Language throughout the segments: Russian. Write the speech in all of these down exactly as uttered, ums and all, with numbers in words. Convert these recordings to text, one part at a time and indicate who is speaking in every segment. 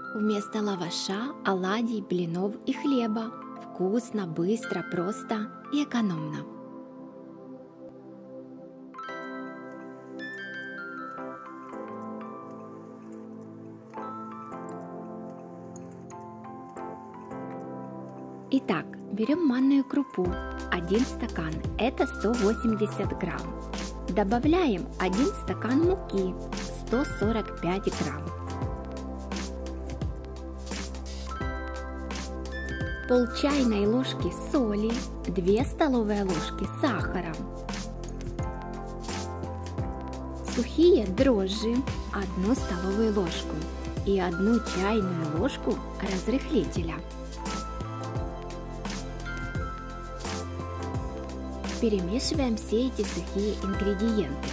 Speaker 1: Вместо лаваша, оладий, блинов и хлеба. Вкусно, быстро, просто и экономно. Итак, берем манную крупу, один стакан, это сто восемьдесят грамм. Добавляем один стакан муки, сто сорок пять грамм. Пол чайной ложки соли, две столовые ложки сахара. Сухие дрожжи, одну столовую ложку и одну чайную ложку разрыхлителя. Перемешиваем все эти сухие ингредиенты.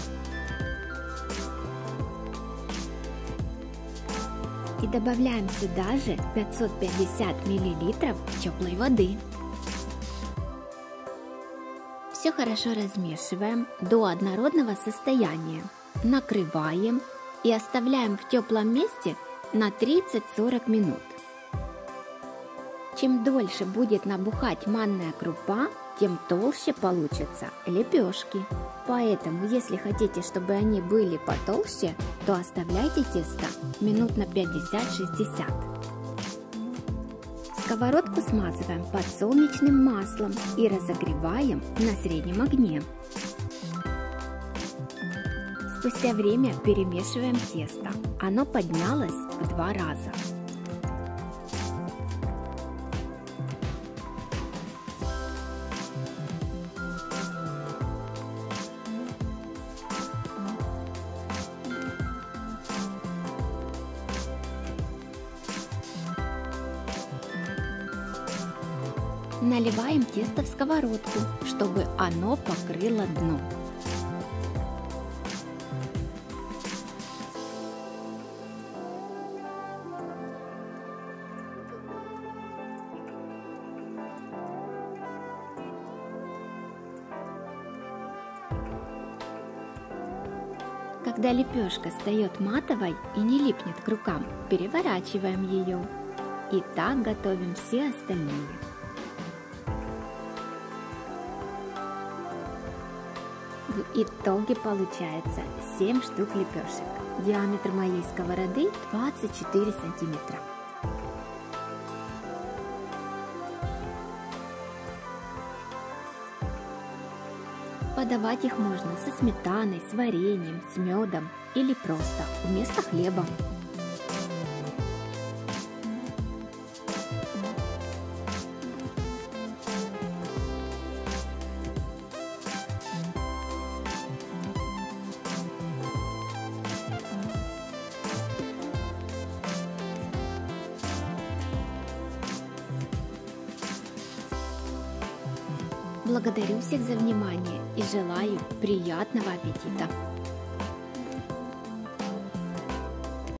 Speaker 1: И добавляем сюда же пятьсот пятьдесят миллилитров теплой воды. Все хорошо размешиваем до однородного состояния. Накрываем и оставляем в теплом месте на тридцать-сорок минут. Чем дольше будет набухать манная крупа, тем толще получатся лепешки. Поэтому, если хотите, чтобы они были потолще, то оставляйте тесто минут на пятьдесят-шестьдесят. Сковородку смазываем подсолнечным маслом и разогреваем на среднем огне. Спустя время перемешиваем тесто. Оно поднялось в два раза. Наливаем тесто в сковородку, чтобы оно покрыло дно. Когда лепешка стает матовой и не липнет к рукам, переворачиваем ее. И так готовим все остальные. В итоге получается семь штук лепешек. Диаметр моей сковороды двадцать четыре сантиметра. Подавать их можно со сметаной, с вареньем, с медом или просто вместо хлеба. Благодарю всех за внимание и желаю приятного аппетита!